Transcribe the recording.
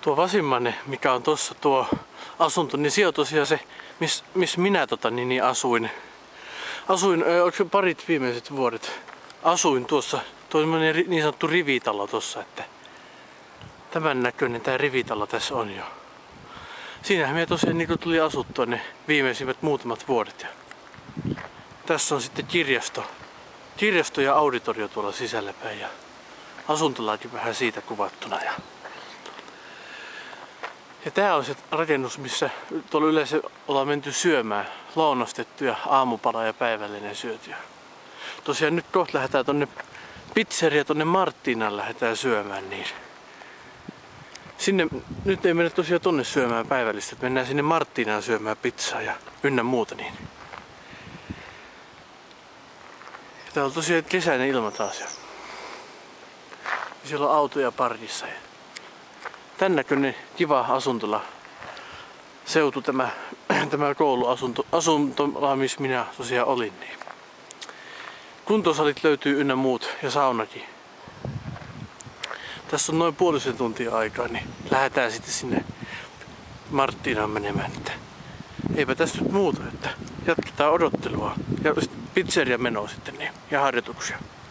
Tuo vasimmainen, mikä on tuossa tuo asunto, niin se on tosiaan se, missä minä asuin. Oliko se parit viimeiset vuodet? Asuin tuossa, tuollainen niin sanottu rivitalo tuossa, että tämän näköinen tämä rivitalo tässä on jo. Siinähän me tosiaan niin tuli asuttua ne viimeisimmät muutamat vuodet. Ja tässä on sitten kirjasto ja auditorio tuolla sisällä päin ja asuntolaakin vähän siitä kuvattuna. Ja tää on se rakennus, missä tuolla yleensä ollaan menty syömään, lounastettu ja aamupala ja päivällinen syöty. Tosiaan nyt kohta lähdetään tonne pizzeria, tonne Marttinaan lähdetään syömään niin. Sinne, nyt ei mennä tosiaan tonne syömään päivällistä, että mennään sinne Marttinaan syömään pizzaa ja ynnä muuta niin. Ja täällä on tosiaan kesäinen ilma taas ja siellä on autoja parissa. Tän näköinen kiva asuntola seutu tämä kouluasuntola, missä minä tosiaan olin. Niin. Kuntosalit löytyy ynnä muut ja saunakin. Tässä on noin puolisen tuntia aikaa, niin lähdetään sitten sinne Marttinaan menemään. Että eipä tässä nyt muuta, että jatketaan odottelua ja pizzeria menoa sitten niin, ja harjoituksia.